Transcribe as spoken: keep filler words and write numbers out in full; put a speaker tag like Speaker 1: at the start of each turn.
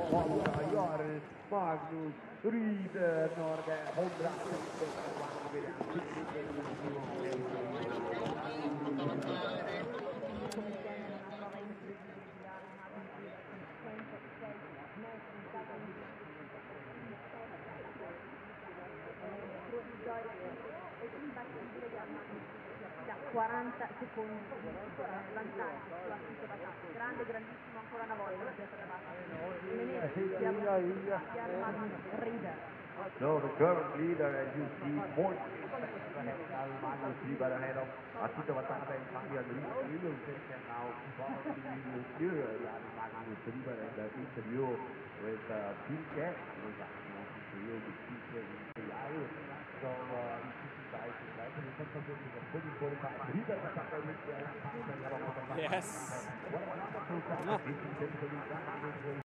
Speaker 1: Volta Jarl, Magnus, Rieder, Norge, hundratusen
Speaker 2: quaranta secondi vantaggio sulla pista battuta, grande, grandissimo ancora una volta la piazza da Rieder.
Speaker 1: So the current leader, as you see, fourteen seconds ahead of Magnus Rieder ahead of Atito Watanabe and Fabian Rieder. And now probably we will hear Magnus Rieder in the interview with uh, Piquet. Interview with Piquet in the aisle. So uh,
Speaker 3: Yes.
Speaker 1: What a wonderful